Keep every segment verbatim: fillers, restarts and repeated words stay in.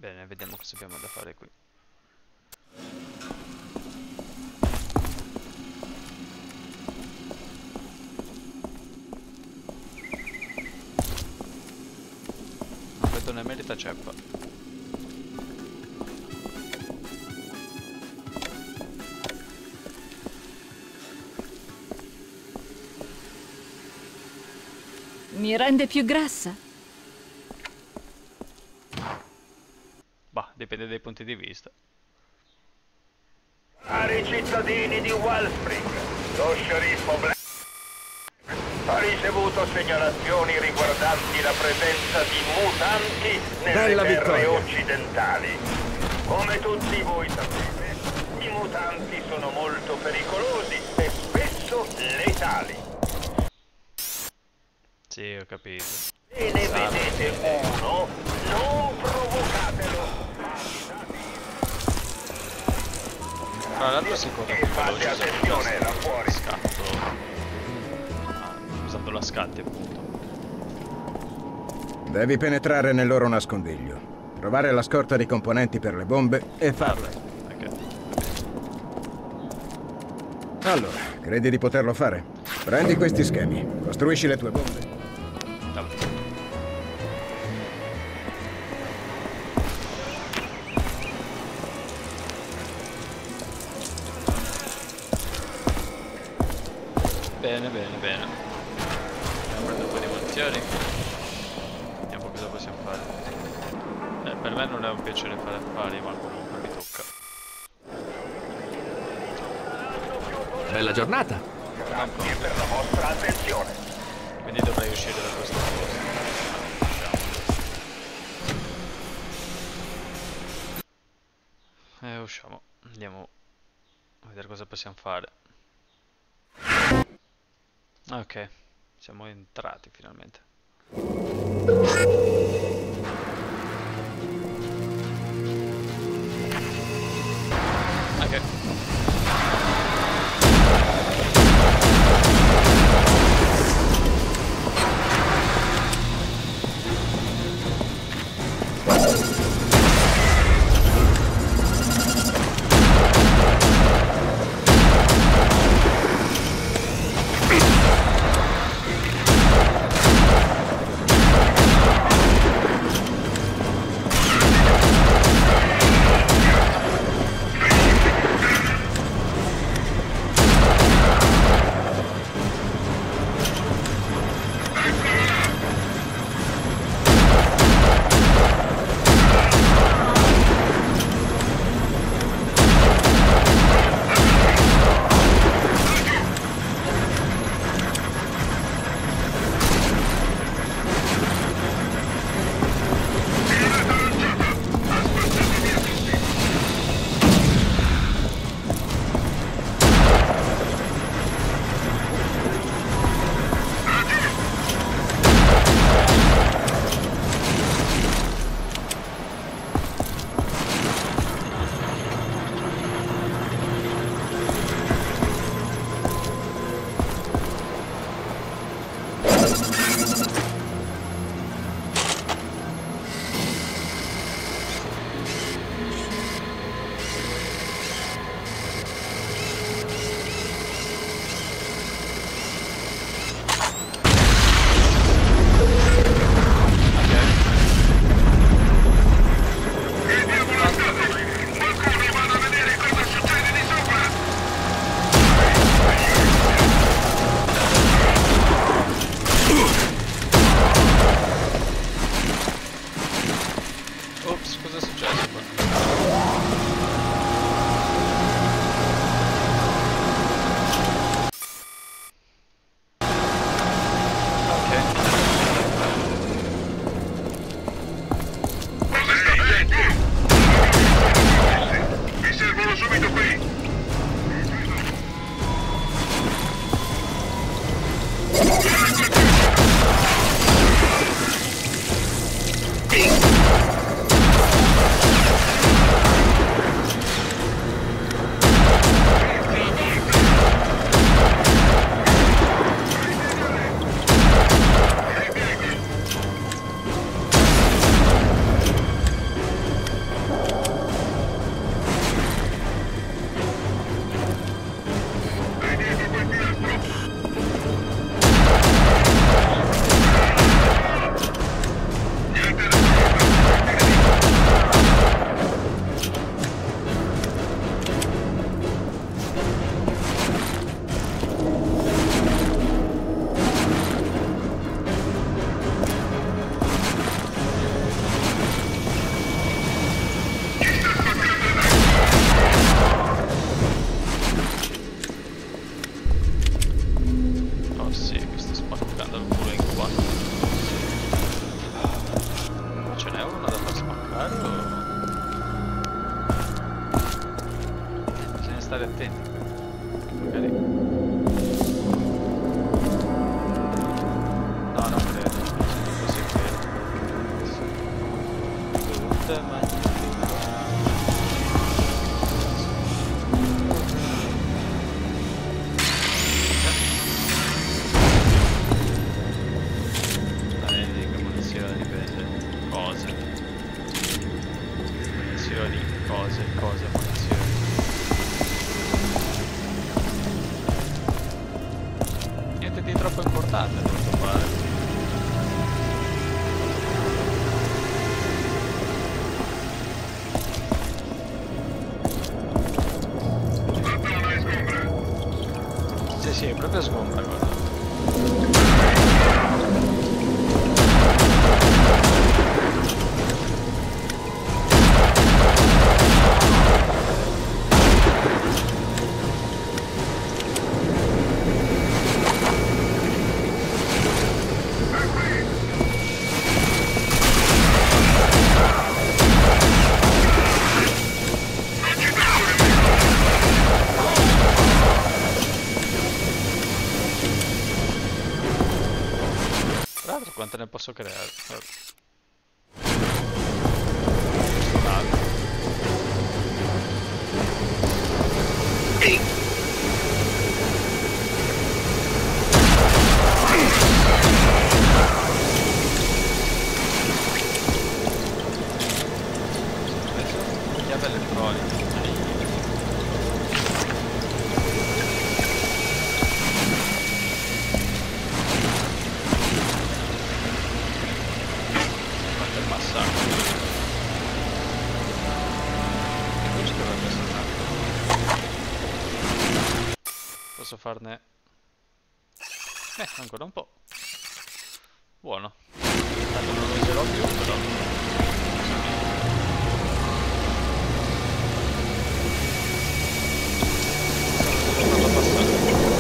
Bene, vediamo cosa abbiamo da fare qui. Non vedo né merita ceppa. Mi rende più grassa? Bah, dipende dai punti di vista. Cari cittadini di Wellspring, lo sceriffo Black ha ricevuto segnalazioni riguardanti la presenza di mutanti nelle Bella terre vittoria. occidentali. Come tutti voi sapete, i mutanti sono molto pericolosi e spesso letali. Sì, ho capito. Se ne vedete uno, non provocatelo. Tra l'altro si corre E più fate veloce usando attenzione là fuori. scatto. Ah, usando la scatti appunto. Devi penetrare nel loro nascondiglio, trovare la scorta di componenti per le bombe e farle. Ok. Allora, credi di poterlo fare? Prendi questi schemi, costruisci le tue bombe. Vabbè. Bene, bene, bene. Abbiamo preso un po' di munizioni. Vediamo cosa possiamo fare. Eh, per me non è un piacere fare affari, ma comunque mi tocca. Bella giornata. Grazie per la vostra attenzione. Quindi dovrei uscire da questa cosa. Usciamo. Eh, usciamo. Andiamo a vedere cosa possiamo fare. Ok, siamo entrati finalmente. Ok. Ops, cosa è successo qua? Mi servono subito qui. da far spaccare o... Eh, bisogna stare attenti. Magari... No, non credo. Non posso credere. Tutte magnifiche. Cose, cose, munizioni. Niente di troppo importante a quanto pare. Sì, sì, è proprio sgombra, guarda. Tra l'altro quante ne posso creare? Chiave elettronica. Posso farne... Eh, ancora un po'. Buono. Tanto non lo userò più, però... Farlo passare.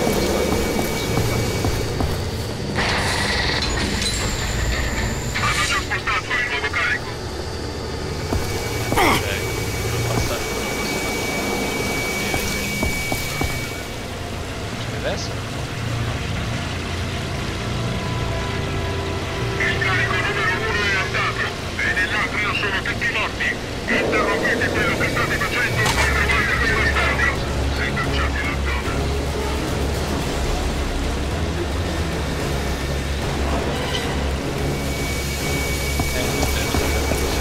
Hanno già spostato il nuovo carico. Ok, devo passare. Adesso? Il carico numero uno è andato e nell'atrio sono tutti morti. Interrompete quello che state facendo e trovate questo stadio. Se cacciate l'addome. Eh, non penso che sia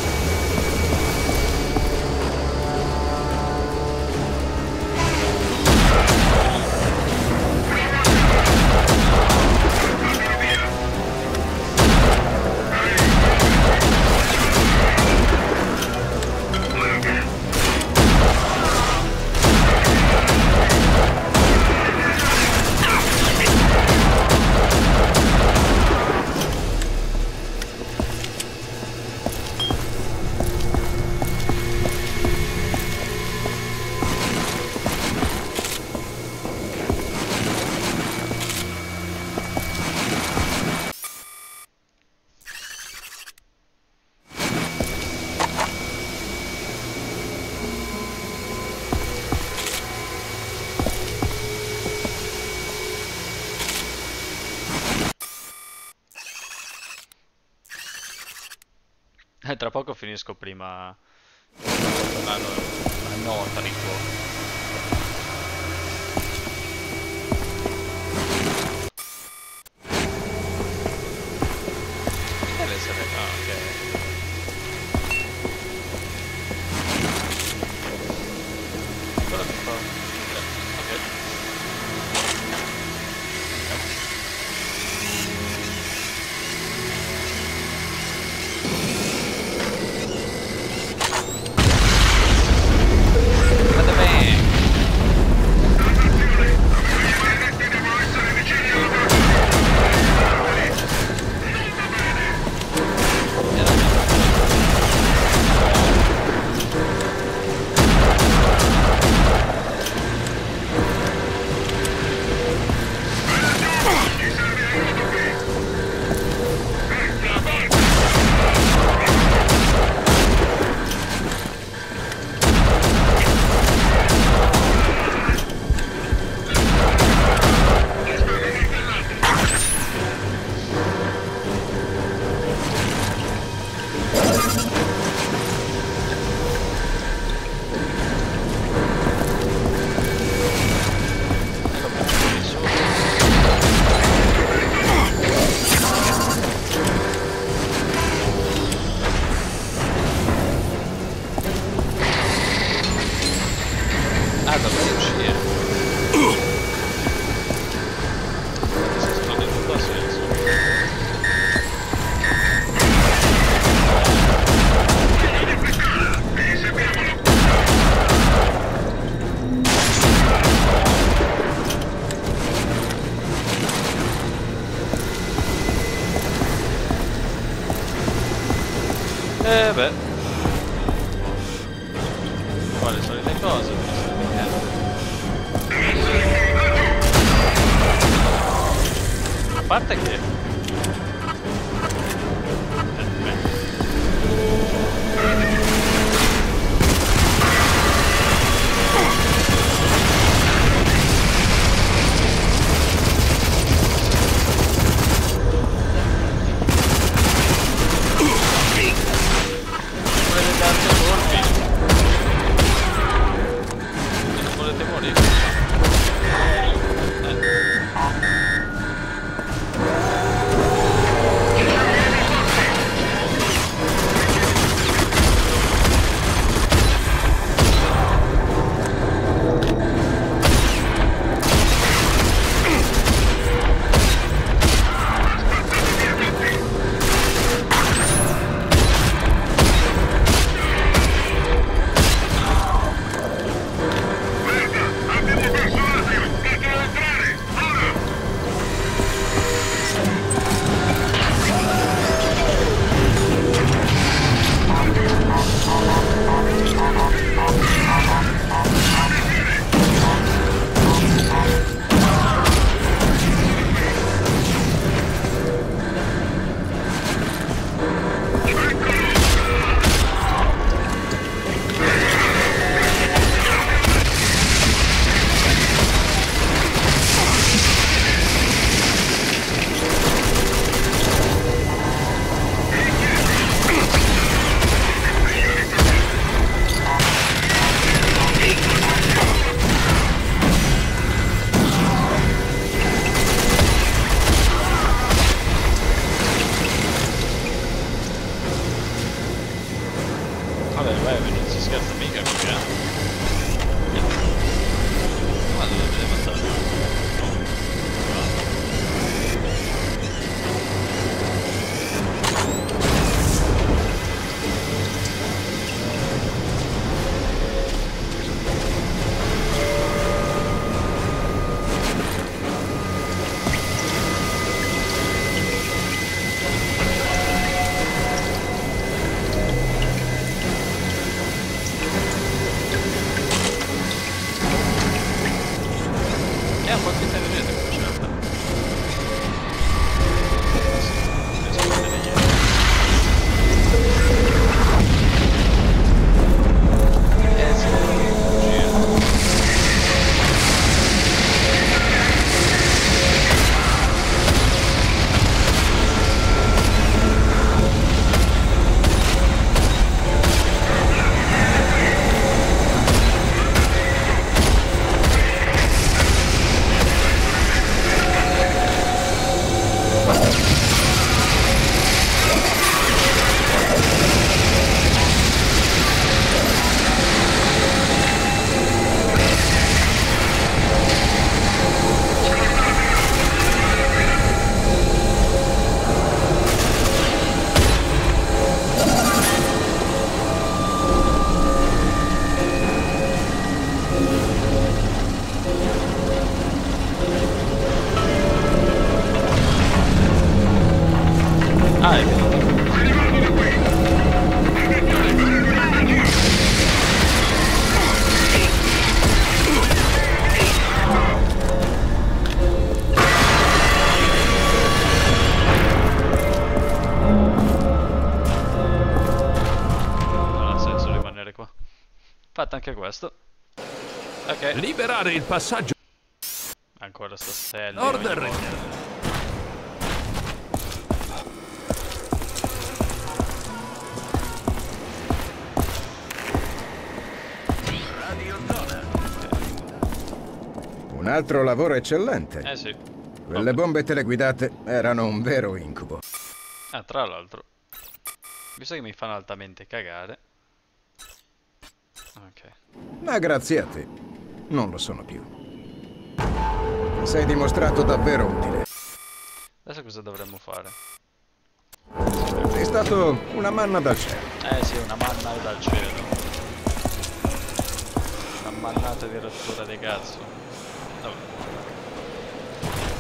Eh, tra poco finisco prima la, no la nota di fuoco. Deve essere... Ah, ok. Cosa mi fa? Ok. Fate bene! Eh beh. Quali sono le cose? A parte che... Eh, beh. Volete darci colpi? Non volete morire? Vabbè, vai, non si scherza mica qui, eh. Ma dove deve passare? E un po' più te ne vedete come certa. Eh sì, gira. Ah, è non ha senso rimanere qua. Fatto anche questo. Ok. Liberare il passaggio. Ancora sta stella. Order. Un altro lavoro eccellente. Eh sì. Quelle bombe teleguidate erano un vero incubo. Ah, tra l'altro, visto che mi fanno altamente cagare. Ok. Ma grazie a te, non lo sono più. Sei dimostrato davvero utile. Adesso cosa dovremmo fare? Sei stato una manna dal cielo. Eh sì, una manna dal cielo. Una mannata di rottura di cazzo. Vabbè.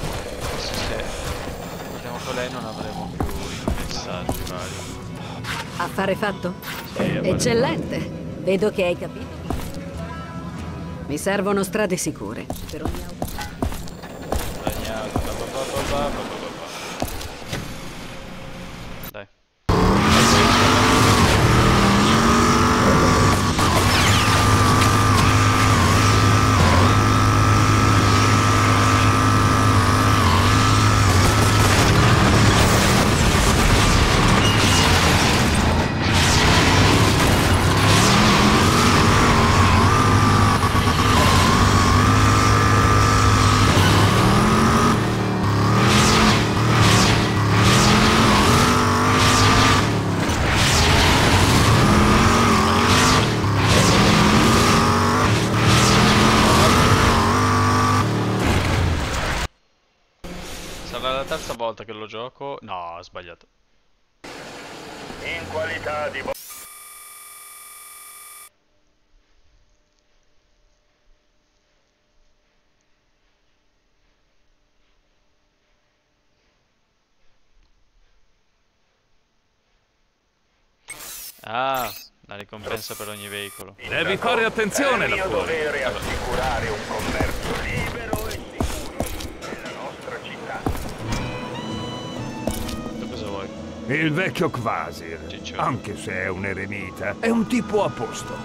Forse se parliamo con lei non avremo più i messaggi vari. Affare fatto? Sì, affare Eccellente. Vedo che hai capito. Mi servono strade sicure per ogni auto. Bagnato, ba ba ba ba ba ba ba ba. Dai. Sarà la terza volta che lo gioco. No, ho sbagliato. In qualità di... Ah, la ricompensa per ogni veicolo. Devi fare attenzione È là mio fuori. dovere assicurare un commercio libero e sicuro nella nostra città. Tu cosa vuoi? Il vecchio Kvasir, Ciccio. anche se è un eremita, è un tipo a posto.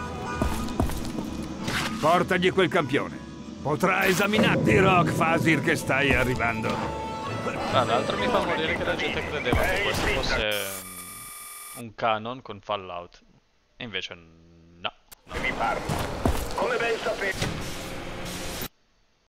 Portagli quel campione. Potrà esaminare. Dirò a Kvasir che stai arrivando. Tra l'altro mi fa morire che la gente credeva che questo fosse um, un canon con Fallout. E invece no. Mi parla. Come ben sapete...